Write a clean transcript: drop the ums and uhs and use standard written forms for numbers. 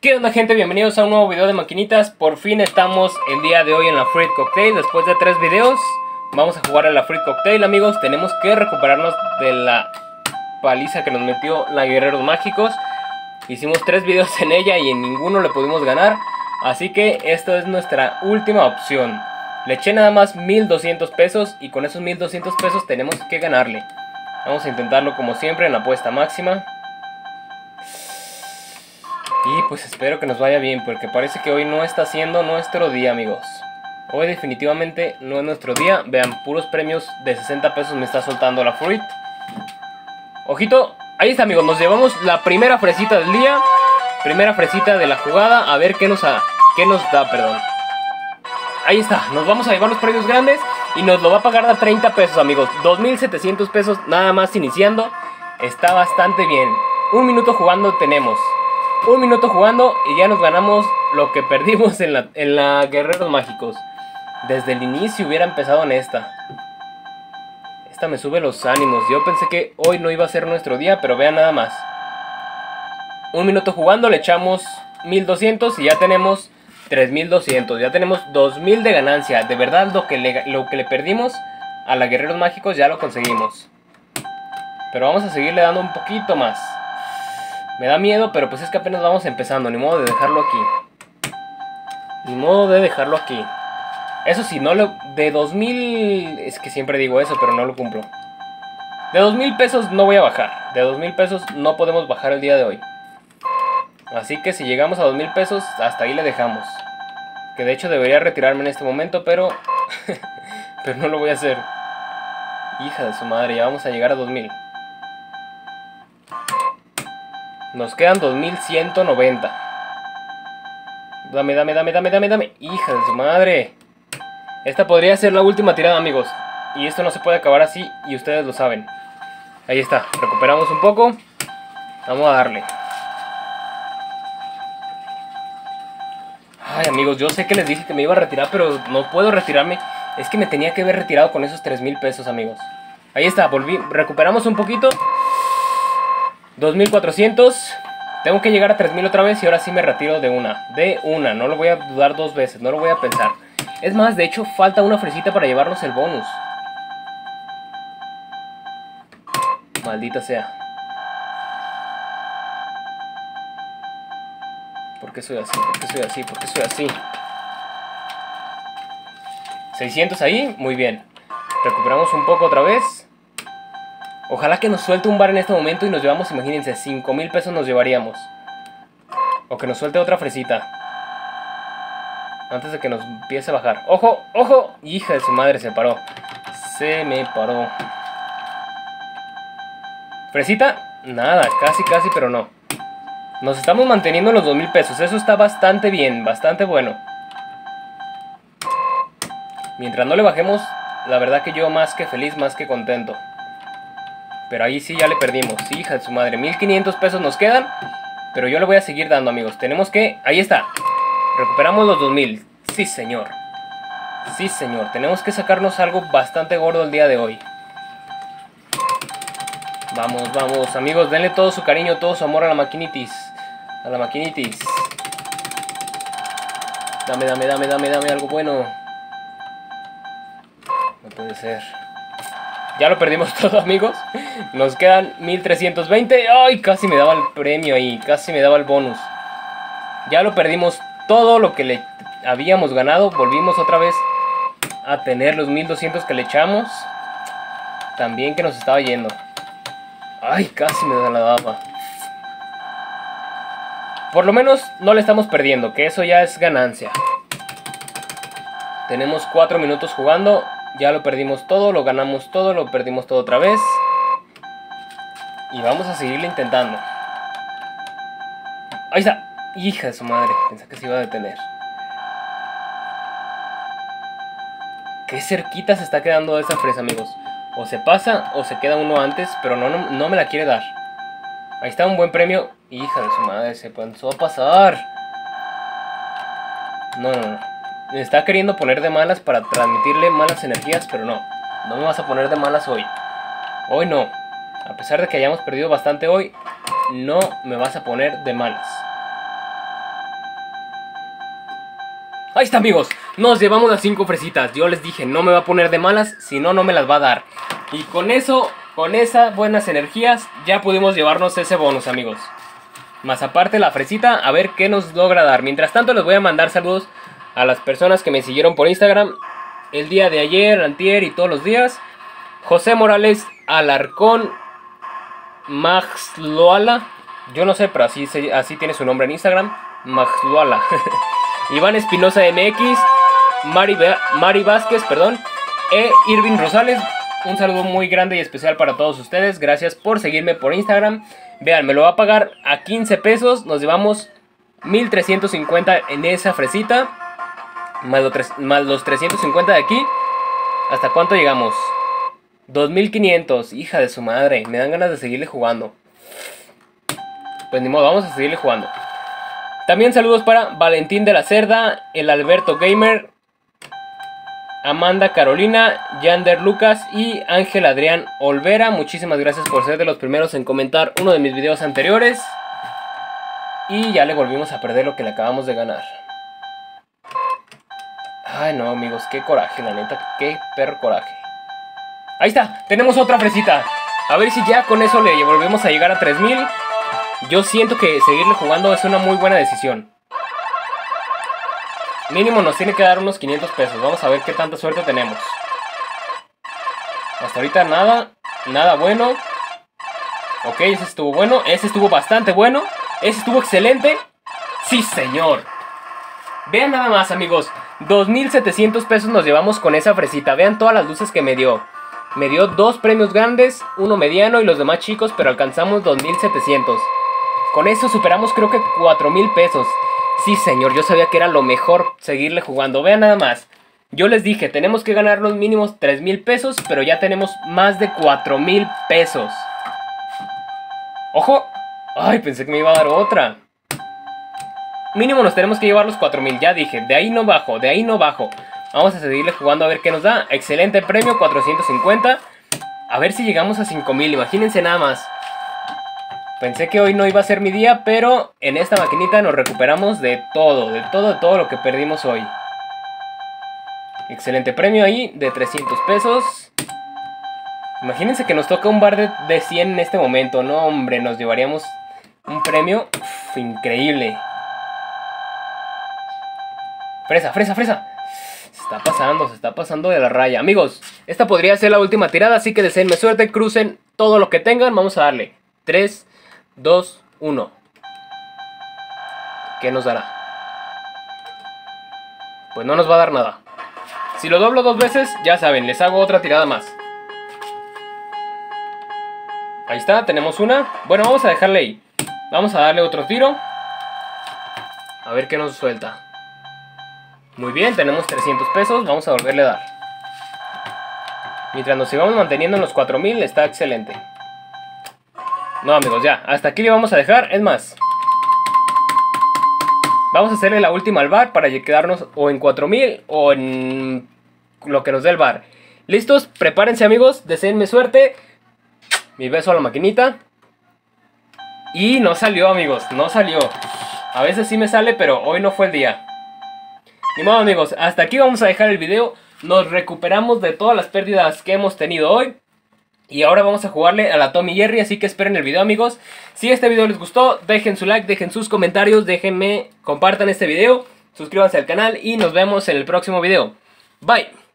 ¿Qué onda, gente? Bienvenidos a un nuevo video de maquinitas. Por fin estamos el día de hoy en la Fruit Cocktail. Después de 3 videos vamos a jugar a la Fruit Cocktail, amigos. Tenemos que recuperarnos de la paliza que nos metió la Guerreros Mágicos. Hicimos 3 videos en ella y en ninguno le pudimos ganar. Así que esto es nuestra última opción. Le eché nada más 1200 pesos y con esos 1200 pesos tenemos que ganarle. Vamos a intentarlo como siempre en la apuesta máxima. Y pues espero que nos vaya bien, porque parece que hoy no está siendo nuestro día, amigos. Hoy definitivamente no es nuestro día. Vean, puros premios de 60 pesos me está soltando la Fruit. Ojito, ahí está, amigos, nos llevamos la primera fresita del día. Primera fresita de la jugada, a ver qué nos da, perdón. Ahí está, nos vamos a llevar los premios grandes y nos lo va a pagar a 30 pesos, amigos. 2700 pesos nada más iniciando. Está bastante bien. Un minuto jugando tenemos. Un minuto jugando y ya nos ganamos lo que perdimos en la Guerreros Mágicos. Desde el inicio hubiera empezado en esta. Esta me sube los ánimos. Yo pensé que hoy no iba a ser nuestro día, pero vean nada más. Un minuto jugando, le echamos 1200 y ya tenemos 3200. Ya tenemos 2000 de ganancia. De verdad lo que le perdimos a la Guerreros Mágicos ya lo conseguimos. Pero vamos a seguirle dando un poquito más. Me da miedo, pero pues es que apenas vamos empezando. Ni modo de dejarlo aquí. Ni modo de dejarlo aquí. Eso sí, no lo... De 2000... Es que siempre digo eso, pero no lo cumplo. De 2000 pesos no voy a bajar. De 2000 pesos no podemos bajar el día de hoy. Así que si llegamos a 2000 pesos, hasta ahí le dejamos. Que de hecho debería retirarme en este momento, pero... pero no lo voy a hacer. Hija de su madre, ya vamos a llegar a 2000. Nos quedan 2190. Dame. Hija de su madre. Esta podría ser la última tirada, amigos. Y esto no se puede acabar así y ustedes lo saben. Ahí está, recuperamos un poco. Vamos a darle. Ay, amigos, yo sé que les dije que me iba a retirar, pero no puedo retirarme. Es que me tenía que haber retirado con esos 3000 pesos, amigos. Ahí está, recuperamos un poquito. 2400. Tengo que llegar a 3000 otra vez y ahora sí me retiro de una. No lo voy a dudar dos veces, no lo voy a pensar. Es más, de hecho falta una fresita para llevarnos el bonus. Maldita sea. ¿Por qué soy así? ¿Por qué soy así? 600 ahí, muy bien. Recuperamos un poco otra vez. Ojalá que nos suelte un bar en este momento y nos llevamos, imagínense, 5000 pesos nos llevaríamos. O que nos suelte otra fresita. Antes de que nos empiece a bajar. ¡Ojo! ¡Ojo! Hija de su madre, se paró. Se me paró. ¿Fresita? Nada, casi, pero no. Nos estamos manteniendo en los 2000 pesos. Eso está bastante bien, bastante bueno. Mientras no le bajemos, la verdad que yo más que feliz, más que contento. Pero ahí sí ya le perdimos. Sí, hija de su madre. 1500 pesos nos quedan. Pero yo le voy a seguir dando, amigos. Tenemos que... Ahí está. Recuperamos los 2000. Sí, señor. Sí, señor. Tenemos que sacarnos algo bastante gordo el día de hoy. Vamos, amigos. Denle todo su cariño, todo su amor a la maquinitis. A la maquinitis. Dame algo bueno. No puede ser. Ya lo perdimos todo, amigos. Nos quedan 1320. ¡Ay! Casi me daba el premio ahí. Casi me daba el bonus. Ya lo perdimos todo lo que le habíamos ganado. Volvimos otra vez a tener los 1200 que le echamos. También que nos estaba yendo. ¡Ay! Casi me la daba. Por lo menos no le estamos perdiendo, que eso ya es ganancia. Tenemos 4 minutos jugando. Ya lo perdimos todo, lo ganamos todo, lo perdimos todo otra vez. Y vamos a seguirle intentando. Ahí está. Hija de su madre, pensé que se iba a detener. Qué cerquita se está quedando esa fresa, amigos. O se pasa o se queda uno antes, pero no me la quiere dar. Ahí está un buen premio. Hija de su madre, se pensó a pasar. No. Me está queriendo poner de malas para transmitirle malas energías, pero no. No me vas a poner de malas hoy. Hoy no. A pesar de que hayamos perdido bastante hoy, no me vas a poner de malas. Ahí está, amigos, nos llevamos las 5 fresitas. Yo les dije, no me va a poner de malas, si no, no me las va a dar. Y con eso, con esas buenas energías, ya pudimos llevarnos ese bonus, amigos. Más aparte la fresita, a ver qué nos logra dar. Mientras tanto les voy a mandar saludos a las personas que me siguieron por Instagram el día de ayer, antier y todos los días. José Morales Alarcón Maxloala, yo no sé, pero así tiene su nombre en Instagram, Maxloala. Iván Espinosa MX, Mari Vázquez, perdón, Irving Rosales. Un saludo muy grande y especial para todos ustedes. Gracias por seguirme por Instagram. Vean, me lo va a pagar a 15 pesos. Nos llevamos 1350 en esa fresita, más los 350 de aquí. ¿Hasta cuánto llegamos? 2500. Hija de su madre, me dan ganas de seguirle jugando. Pues ni modo, vamos a seguirle jugando. También saludos para Valentín de la Cerda, el Alberto Gamer, Amanda Carolina, Yander Lucas y Ángel Adrián Olvera. Muchísimas gracias por ser de los primeros en comentar uno de mis videos anteriores. Y ya le volvimos a perder lo que le acabamos de ganar. Ay no, amigos, qué coraje, la neta, qué perro coraje. Ahí está, tenemos otra fresita. A ver si ya con eso le volvemos a llegar a 3000. Yo siento que seguirle jugando es una muy buena decisión. Mínimo nos tiene que dar unos 500 pesos. Vamos a ver qué tanta suerte tenemos. Hasta ahorita nada bueno. Ok, ese estuvo bueno. Ese estuvo bastante bueno. Ese estuvo excelente. Sí, señor. Vean nada más, amigos. 2700 pesos nos llevamos con esa fresita. Vean todas las luces que me dio. Me dio 2 premios grandes, uno mediano y los demás chicos, pero alcanzamos 2700. Con eso superamos creo que 4000 pesos. Sí, señor, yo sabía que era lo mejor seguirle jugando. Vean nada más. Yo les dije, tenemos que ganar los mínimos 3000 pesos, pero ya tenemos más de 4000 pesos. ¡Ojo! ¡Ay, pensé que me iba a dar otra! Mínimo nos tenemos que llevar los 4000, ya dije. De ahí no bajo, de ahí no bajo. Vamos a seguirle jugando a ver qué nos da. Excelente premio, 450. A ver si llegamos a 5000, imagínense nada más. Pensé que hoy no iba a ser mi día, pero en esta maquinita nos recuperamos de todo lo que perdimos hoy. Excelente premio ahí, de 300 pesos. Imagínense que nos toca un bar de 100 en este momento. No, hombre, nos llevaríamos un premio increíble. Fresa, fresa, fresa. Se está pasando de la raya. Amigos, esta podría ser la última tirada, así que deseenme suerte, crucen todo lo que tengan. Vamos a darle 3, 2, 1. ¿Qué nos dará? Pues no nos va a dar nada. Si lo doblo 2 veces, ya saben, les hago otra tirada más. Ahí está, tenemos una. Bueno, vamos a dejarle ahí. Vamos a darle otro tiro. A ver qué nos suelta. Muy bien, tenemos 300 pesos. Vamos a volverle a dar. Mientras nos sigamos manteniendo en los 4000, está excelente. No, amigos, ya. Hasta aquí le vamos a dejar. Es más, vamos a hacerle la última al bar para quedarnos o en 4000 o en lo que nos dé el bar. ¿Listos? Prepárense, amigos. Deseenme suerte. Mi beso a la maquinita. Y no salió, amigos. No salió. A veces sí me sale, pero hoy no fue el día. Ni modo, amigos, hasta aquí vamos a dejar el video. Nos recuperamos de todas las pérdidas que hemos tenido hoy. Y ahora vamos a jugarle a la Tom y Jerry, así que esperen el video, amigos. Si este video les gustó, dejen su like, dejen sus comentarios, compartan este video, suscríbanse al canal y nos vemos en el próximo video. Bye.